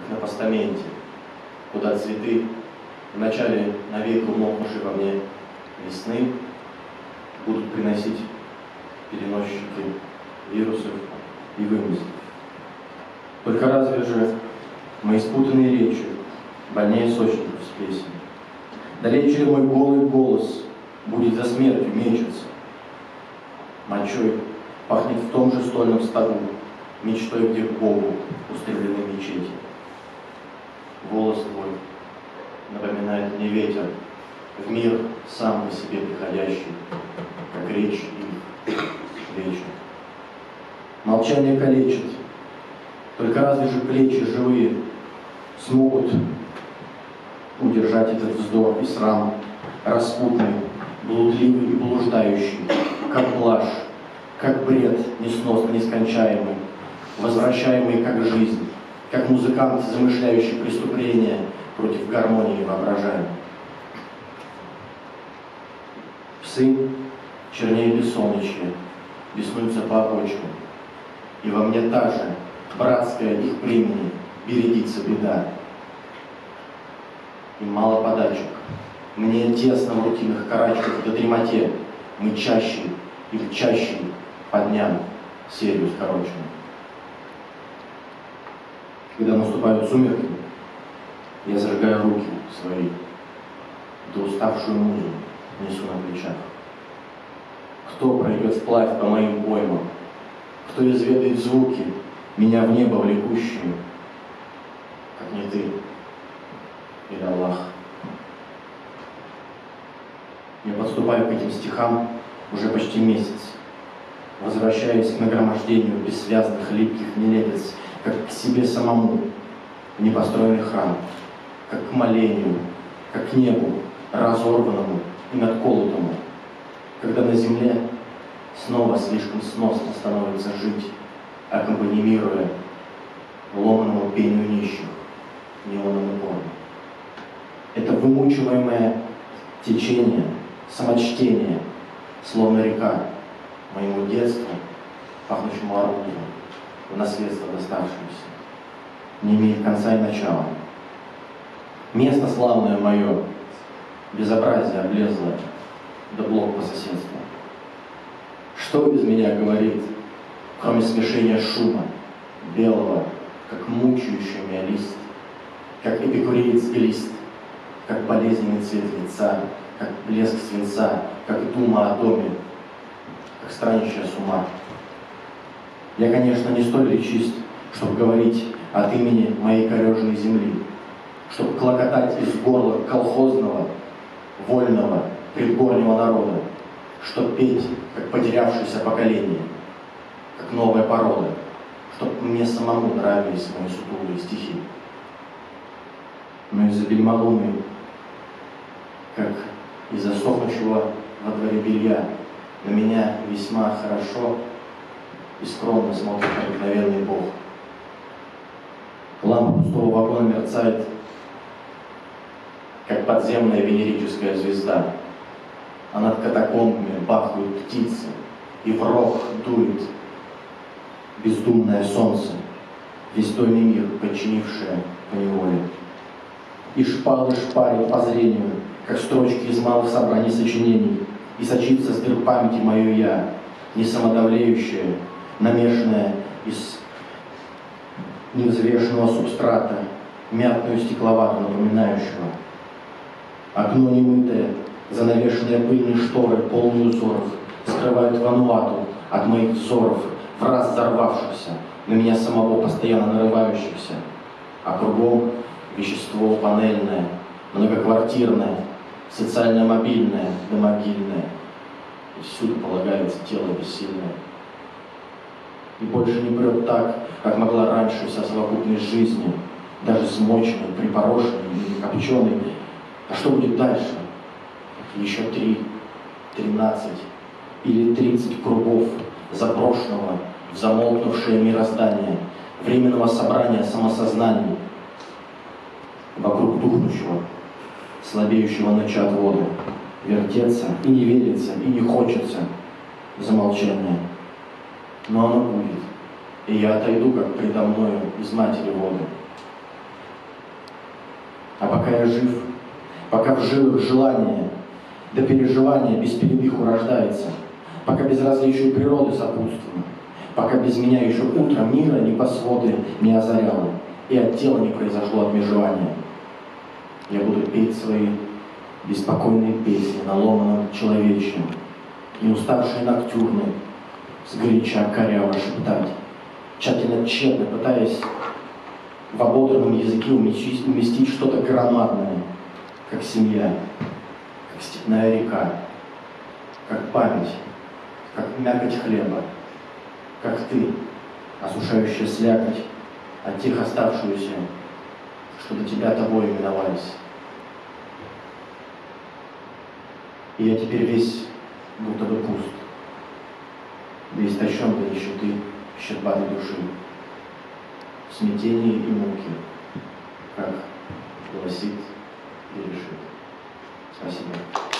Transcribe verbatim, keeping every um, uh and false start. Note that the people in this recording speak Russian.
как на постаменте, куда цветы, вначале навек умолкнувшей во мне весны, будут приносить переносчики вирусов и вымыслов. Только разве же мои спутанные речи больнее сочников с плесенью? Далече ли мой голый голос будет за смертью мечется? Мочой пахнет в том же стольном стогу, мечтой, где к Богу устремлены мечети. Голос твой напоминает мне ветер, в мир сам по себе приходящий, как речь их вечер. Молчание калечит, только разве же плечи живые смогут удержать этот вздох и срам, распутный, блудливый и блуждающий, как блажь, как бред несносно нескончаемый, возвращаемый как жизнь, как музыкант, замышляющий преступление против гармонии воображаемой. Псы чернее бессоночья, беснуются по обочинам, и во мне та же братская их племени бередится беда. Им мало подачек, мне тесно в рутинных карачках до дремоте, мы чаще или чаще по дням серию скороченную. Когда наступают сумерки, я зажигаю руки свои, да уставшую музу несу на плечах. Кто пройдет вплавь по моим поймам? Кто изведает звуки, меня в небо влекущие, как не ты или Аллах? Я подступаю к этим стихам уже почти месяц, возвращаясь к нагромождению бессвязных, липких нелепец, как к себе самому, в непостроенный храм, как к молению, как к небу, разорванному и надколотому, когда на земле снова слишком сносно становится жить, аккомпанимируя ломаному пению нищих неоном иконом. Это вымучиваемое течение, самочтение, словно река, моему детству, пахнущему арбузом, в наследство доставшемуся, не имеет конца и начала. Место славное мое, безобразие облезлое, да блок по соседству. Что без меня говорит, кроме смешения шума, белого, как мучающий меня лист, как эпикуреец глист, как болезненный цвет лица, как блеск свинца, как дума о доме, как страннейшая с ума. Я, конечно, не столь речист, чтобы говорить от имени моей корежной земли, чтобы клокотать из горла колхозного, вольного, предгорнего народа, чтоб петь, как потерявшееся поколение, как новая порода, чтоб мне самому нравились мои сутулые стихи. Но из-за бельма луны, как из-за сохнущего во дворе белья, на меня весьма хорошо и скромно смотрит обыкновенный Бог. Лампа пустого вагона мерцает, как подземная венерическая звезда, а над катакомбами бахают птицы, и в рог дует бездумное солнце, весь дойный мир, подчинившее поневоле. И шпалы шпарит по зрению, как строчки из малых собраний сочинений, и сочится с дыр памяти мое я, несамодавлеющее, намешанное из невзвешенного субстрата, мятную стекловату напоминающего. Окно немытое, занавешенные пыльные шторы, полные узоров, скрывают Вануату от моих взоров, в раз взорвавшихся, на меня самого постоянно нарывающихся, а кругом вещество панельное, многоквартирное, социально-мобильное, домогильное, и всюду полагается тело бессильное. И больше не прет так, как могла раньше вся совокупность жизни, даже смоченной, припорошенной или копченой. А что будет дальше? Еще три, тринадцать или тридцать кругов заброшенного в замолкнувшее мироздание, временного собрания самосознаний, вокруг тухнущего, слабеющего ночи отвода, вертеться и не верится, и не хочется замолчание. Но оно будет, и я отойду, как предо мною из матери воды. А пока я жив, пока в жилах желание, до переживания без передыху рождается, пока безразличию природы сопутствую, пока без меня еще утро мира небосводы не озаряло, и от тела не произошло отмежевания, я буду петь свои беспокойные песни на ломаном человечьем, и уставшие ноктюрны сгоряча коряво шептать, тщательно тщетно пытаясь в ободранном языке уместить, уместить что-то громадное, как семья, как степная река, как память, как мякоть хлеба, как ты, осушающая слякоть, от тех оставшуюся, что до тебя тобой именовались. И я теперь весь будто бы пуст, да истощен до нищеты щербатой души, в смятении и муки, как гласит и решит. Спасибо.